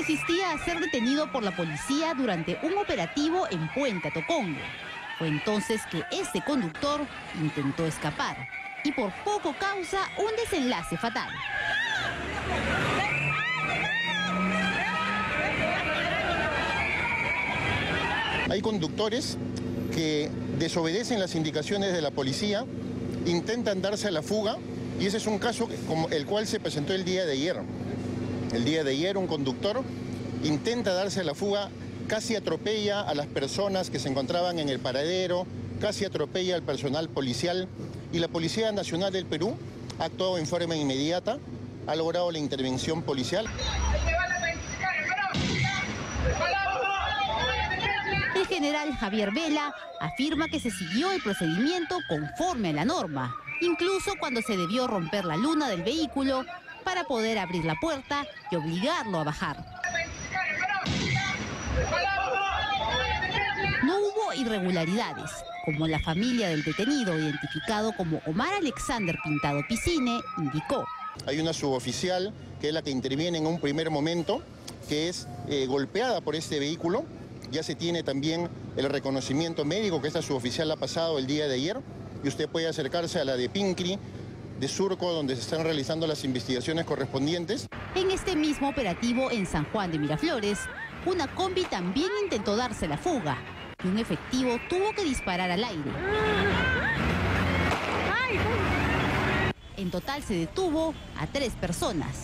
resistía a ser detenido por la policía durante un operativo en Puente Tocongo. Fue entonces que este conductor intentó escapar y por poco causa un desenlace fatal. Hay conductores que desobedecen las indicaciones de la policía, intentan darse a la fuga, y ese es un caso como el cual se presentó el día de ayer. El día de ayer un conductor intenta darse a la fuga, casi atropella a las personas que se encontraban en el paradero, casi atropella al personal policial, y la Policía Nacional del Perú ha actuado en forma inmediata, ha logrado la intervención policial. El general Javier Vela afirma que se siguió el procedimiento conforme a la norma, incluso cuando se debió romper la luna del vehículo para poder abrir la puerta y obligarlo a bajar. No hubo irregularidades, como la familia del detenido, identificado como Omar Alexander Pintado Piscine, indicó. Hay una suboficial que es la que interviene en un primer momento, que es golpeada por este vehículo. Ya se tiene también el reconocimiento médico que esta suboficial ha pasado el día de ayer, y usted puede acercarse a la de Pincri, de Surco, donde se están realizando las investigaciones correspondientes. En este mismo operativo en San Juan de Miraflores, una combi también intentó darse la fuga y un efectivo tuvo que disparar al aire. En total se detuvo a 3 personas.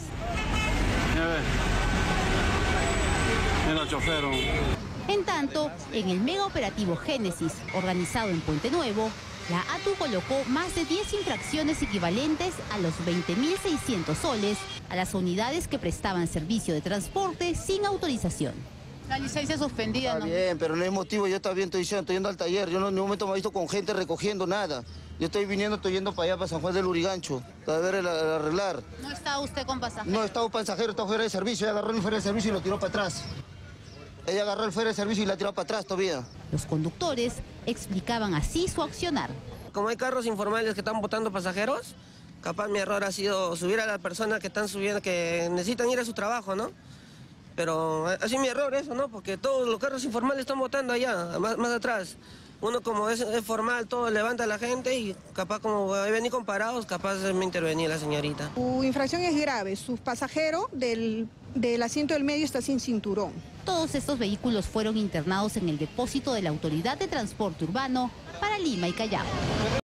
En tanto, en el mega operativo Génesis, organizado en Puente Nuevo, la ATU colocó más de 10 infracciones equivalentes a los 20.600 soles a las unidades que prestaban servicio de transporte sin autorización. La licencia suspendida, Está bien, pero no es motivo. Yo también estoy yendo al taller. Yo no en ningún momento me he visto con gente recogiendo nada. Yo estoy yendo para allá, para San Juan del Lurigancho, para ver arreglar. ¿No está usted con pasajero? No, estaba pasajero, está fuera de servicio. Ella agarró el fuera de servicio y lo tiró para atrás. Ella agarró el fuera de servicio y la tiró para atrás todavía. Los conductores explicaban así su accionar. Como hay carros informales que están botando pasajeros, capaz mi error ha sido subir a las personas que están subiendo, que necesitan ir a su trabajo, ¿no? Pero así mi error eso, ¿no? Porque todos los carros informales están botando allá, más atrás. Uno como es formal, todo levanta a la gente y capaz como venir comparados, capaz me intervenía la señorita. Su infracción es grave, su pasajero del asiento del medio está sin cinturón. Todos estos vehículos fueron internados en el depósito de la Autoridad de Transporte Urbano para Lima y Callao.